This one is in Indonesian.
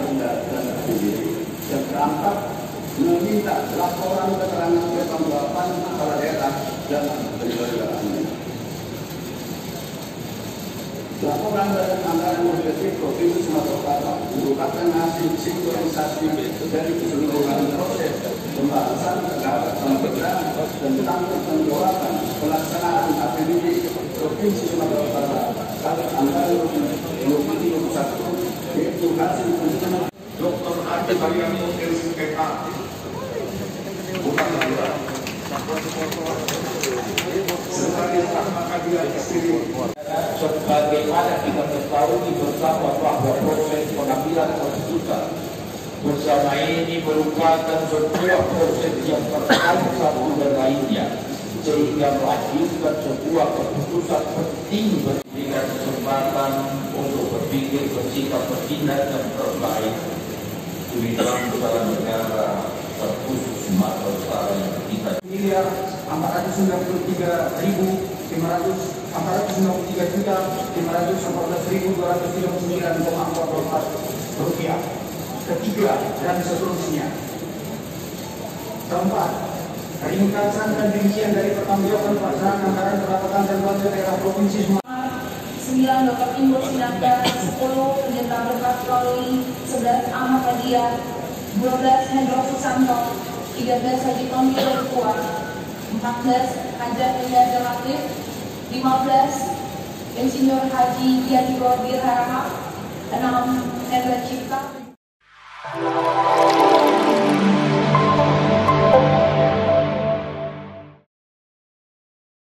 kendaraan sendiri dan berangkat meminta laporan keterangan pertanggungjawaban kepala daerah dalam penyelenggaraan. Laporan dari anggaran budget Provinsi Sumatera Utara merupakan hasil sinkronisasi dari keseluruhan proses pembahasan terhadap pembenahan tentang pertanggungjawaban pelaksanaan APBD Provinsi Sumatera Utara pada anggaran 2021, yaitu hasil penyusunan Dr. Adi Bariano LPK bukan dua sebagai fakta kajian istri. Sebagaimana kita ketahui bersama bahwa proses pengambilan keputusan bersama ini merupakan sebuah proses yang terkait satu dan lainnya, sehingga melahirkan sebuah keputusan penting dengan kesempatan untuk berpikir, bersikap, bertindak dan terbaik di dalam negara terkhusus Sumatera Utara yang kita miliar 493.514.239,44 rupiah. Ketiga, dan seterusnya. Keempat, ringkasan dan rincian dari pertanggungjawaban pelaksanaan anggaran pendapatan dan belanja daerah provinsi Sumatera 9 Bapak Timbul 19, 10 Penjenta Berkat Loli, 11 Ahmad Hadiah, 12 Hendro Susanto, 13 Haji Tommy Berkuat, 14 Hajat Eliazar Latif, 15 Insinyur Haji Yadi Godir Harahap, 6 Hendra Cipta.